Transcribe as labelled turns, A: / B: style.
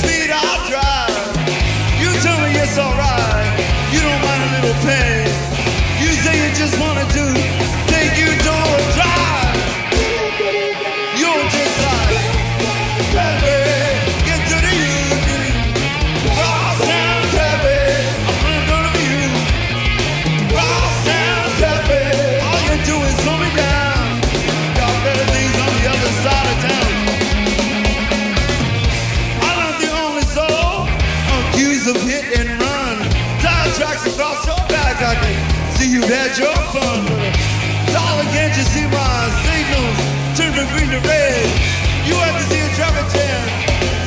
A: speed I drive. You tell me it's alright. You don't mind a little pain. You say you just wanna do, take you to a drive. You're just like traffic, get to the Union. Crosstown traffic, I'm running front of you. Crosstown traffic, all you do is slow me down. Got better things on the other side of town. I'm not the only soul accused of hit and run. Tire tracks across your back, I can see you've had your fun. Darling, can't you see my signals turn from green to red? You have to see a traffic jam.